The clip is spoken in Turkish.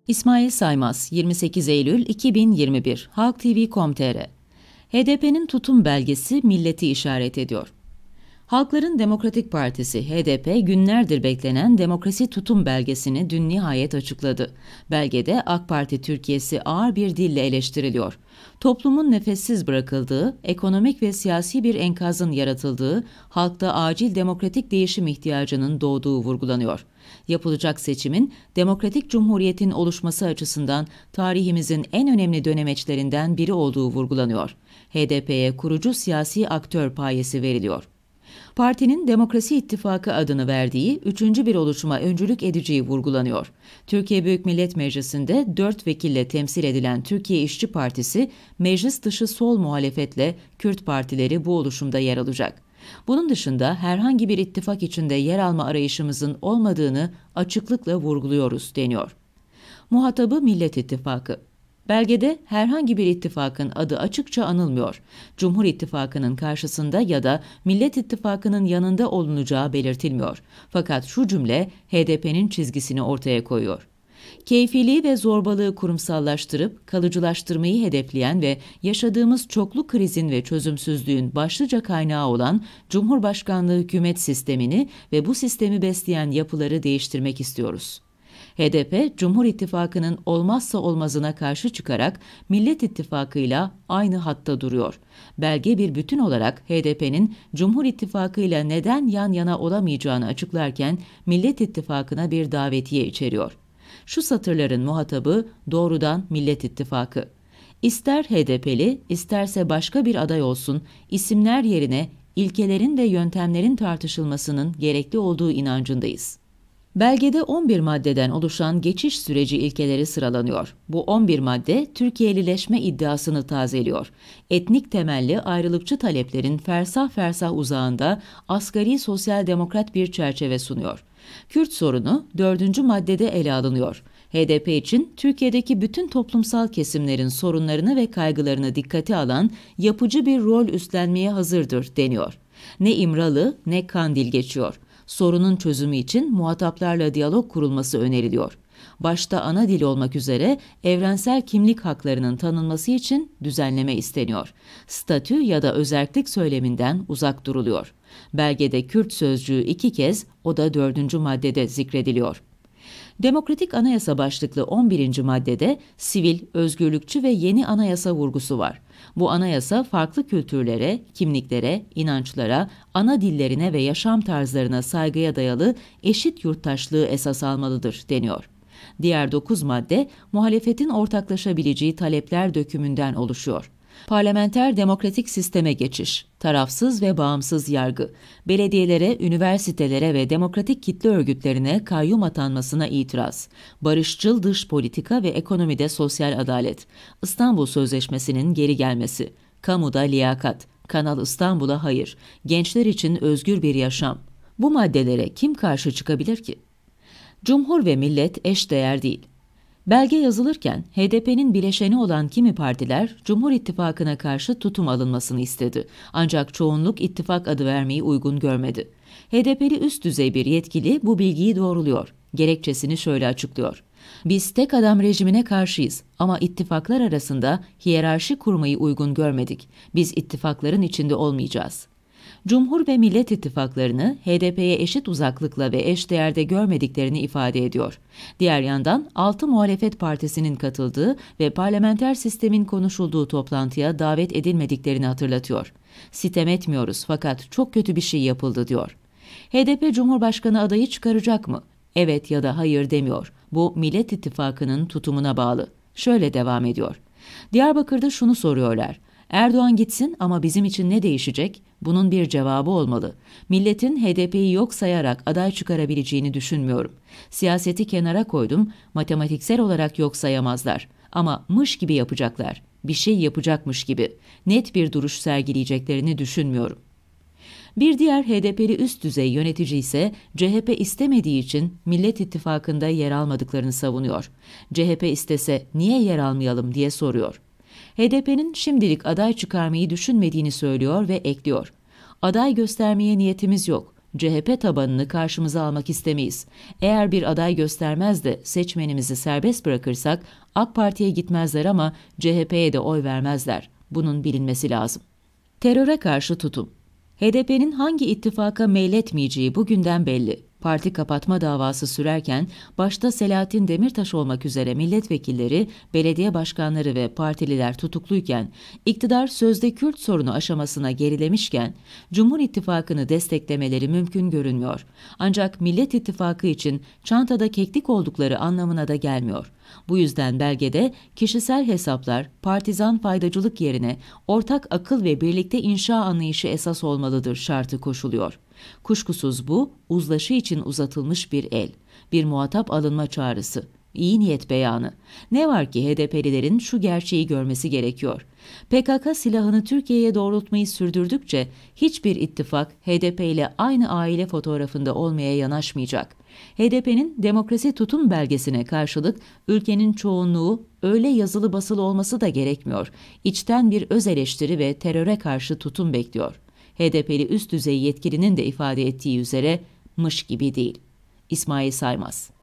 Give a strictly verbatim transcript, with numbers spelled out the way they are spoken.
İsmail Saymaz, yirmi sekiz Eylül iki bin yirmi bir, Halk T V nokta com nokta tr. H D P'nin tutum belgesi milleti işaret ediyor. Halkların Demokratik Partisi H D P günlerdir beklenen demokrasi tutum belgesini dün nihayet açıkladı. Belgede AK Parti Türkiye'si ağır bir dille eleştiriliyor. Toplumun nefessiz bırakıldığı, ekonomik ve siyasi bir enkazın yaratıldığı, halkta acil demokratik değişim ihtiyacının doğduğu vurgulanıyor. Yapılacak seçimin demokratik cumhuriyetin oluşması açısından tarihimizin en önemli dönemeçlerinden biri olduğu vurgulanıyor. H D P'ye kurucu siyasi aktör payesi veriliyor. Partinin Demokrasi İttifakı adını verdiği üçüncü bir oluşuma öncülük edeceği vurgulanıyor. Türkiye Büyük Millet Meclisi'nde dört vekille temsil edilen Türkiye İşçi Partisi, meclis dışı sol muhalefetle Kürt partileri bu oluşumda yer alacak. Bunun dışında herhangi bir ittifak içinde yer alma arayışımızın olmadığını açıklıkla vurguluyoruz deniyor. Muhatabı Millet İttifakı. Belgede herhangi bir ittifakın adı açıkça anılmıyor. Cumhur İttifakı'nın karşısında ya da Millet İttifakı'nın yanında olunacağı belirtilmiyor. Fakat şu cümle H D P'nin çizgisini ortaya koyuyor. Keyfiliği ve zorbalığı kurumsallaştırıp kalıcılaştırmayı hedefleyen ve yaşadığımız çoklu krizin ve çözümsüzlüğün başlıca kaynağı olan Cumhurbaşkanlığı hükümet sistemini ve bu sistemi besleyen yapıları değiştirmek istiyoruz. H D P, Cumhur İttifakı'nın olmazsa olmazına karşı çıkarak Millet İttifakı'yla aynı hatta duruyor. Belge bir bütün olarak H D P'nin Cumhur İttifakı'yla neden yan yana olamayacağını açıklarken Millet İttifakı'na bir davetiye içeriyor. Şu satırların muhatabı doğrudan Millet İttifakı. İster H D P'li, isterse başka bir aday olsun, isimler yerine ilkelerin ve yöntemlerin tartışılmasının gerekli olduğu inancındayız. Belgede on bir maddeden oluşan geçiş süreci ilkeleri sıralanıyor. Bu on bir madde Türkiye'lileşme iddiasını tazeliyor. Etnik temelli ayrılıkçı taleplerin fersah fersah uzağında asgari sosyal demokrat bir çerçeve sunuyor. Kürt sorunu dördüncü maddede ele alınıyor. H D P için Türkiye'deki bütün toplumsal kesimlerin sorunlarını ve kaygılarını dikkate alan yapıcı bir rol üstlenmeye hazırdır deniyor. Ne İmralı ne Kandil geçiyor. Sorunun çözümü için muhataplarla diyalog kurulması öneriliyor. Başta ana dil olmak üzere evrensel kimlik haklarının tanınması için düzenleme isteniyor. Statü ya da özerklik söyleminden uzak duruluyor. Belgede Kürt sözcüğü iki kez, o da dördüncü maddede zikrediliyor. Demokratik Anayasa başlıklı on birinci maddede sivil, özgürlükçü ve yeni anayasa vurgusu var. Bu anayasa farklı kültürlere, kimliklere, inançlara, ana dillerine ve yaşam tarzlarına saygıya dayalı eşit yurttaşlığı esas almalıdır deniyor. Diğer dokuz madde muhalefetin ortaklaşabileceği talepler dökümünden oluşuyor. Parlamenter demokratik sisteme geçiş, tarafsız ve bağımsız yargı, belediyelere, üniversitelere ve demokratik kitle örgütlerine kayyum atanmasına itiraz, barışçıl dış politika ve ekonomide sosyal adalet, İstanbul Sözleşmesi'nin geri gelmesi, kamuda liyakat, Kanal İstanbul'a hayır, gençler için özgür bir yaşam. Bu maddelere kim karşı çıkabilir ki? Cumhur ve millet eşdeğer değil. Belge yazılırken H D P'nin bileşeni olan kimi partiler Cumhur İttifakı'na karşı tutum alınmasını istedi. Ancak çoğunluk ittifak adı vermeyi uygun görmedi. H D P'li üst düzey bir yetkili bu bilgiyi doğruluyor. Gerekçesini şöyle açıklıyor. Biz tek adam rejimine karşıyız ama ittifaklar arasında hiyerarşi kurmayı uygun görmedik. Biz ittifakların içinde olmayacağız. Cumhur ve Millet İttifaklarını H D P'ye eşit uzaklıkla ve eşdeğerde görmediklerini ifade ediyor. Diğer yandan altı muhalefet partisinin katıldığı ve parlamenter sistemin konuşulduğu toplantıya davet edilmediklerini hatırlatıyor. Sitem etmiyoruz fakat çok kötü bir şey yapıldı diyor. H D P Cumhurbaşkanı adayı çıkaracak mı? Evet ya da hayır demiyor. Bu Millet İttifakı'nın tutumuna bağlı. Şöyle devam ediyor. Diyarbakır'da şunu soruyorlar. Erdoğan gitsin ama bizim için ne değişecek? Bunun bir cevabı olmalı. Milletin H D P'yi yok sayarak aday çıkarabileceğini düşünmüyorum. Siyaseti kenara koydum, matematiksel olarak yok sayamazlar. Ama mış gibi yapacaklar. Bir şey yapacakmış gibi. Net bir duruş sergileyeceklerini düşünmüyorum. Bir diğer H D P'li üst düzey yönetici ise C H P istemediği için Millet İttifakı'nda yer almadıklarını savunuyor. C H P istese niye yer almayalım diye soruyor. H D P'nin şimdilik aday çıkarmayı düşünmediğini söylüyor ve ekliyor. Aday göstermeye niyetimiz yok. C H P tabanını karşımıza almak istemeyiz. Eğer bir aday göstermez de seçmenimizi serbest bırakırsak AK Parti'ye gitmezler ama C H P'ye de oy vermezler. Bunun bilinmesi lazım. Teröre karşı tutum. H D P'nin hangi ittifaka meyletmeyeceği bugünden belli. Parti kapatma davası sürerken başta Selahattin Demirtaş olmak üzere milletvekilleri, belediye başkanları ve partililer tutukluyken, iktidar sözde Kürt sorunu aşamasına gerilemişken, Cumhur İttifakı'nı desteklemeleri mümkün görünmüyor. Ancak Millet İttifakı için çantada keklik oldukları anlamına da gelmiyor. Bu yüzden belgede kişisel hesaplar, partizan faydacılık yerine ortak akıl ve birlikte inşa anlayışı esas olmalıdır şartı koşuluyor. Kuşkusuz bu, uzlaşı için uzatılmış bir el, bir muhatap alınma çağrısı, iyi niyet beyanı. Ne var ki H D P'lilerin şu gerçeği görmesi gerekiyor. P K K silahını Türkiye'ye doğrultmayı sürdürdükçe hiçbir ittifak H D P ile aynı aile fotoğrafında olmaya yanaşmayacak. H D P'nin demokrasi tutum belgesine karşılık ülkenin çoğunluğu öyle yazılı basılı olması da gerekmiyor. İçten bir öz eleştiri ve teröre karşı tutum bekliyor. H D P'li üst düzey yetkilinin de ifade ettiği üzere mış gibi değil. İsmail Saymaz.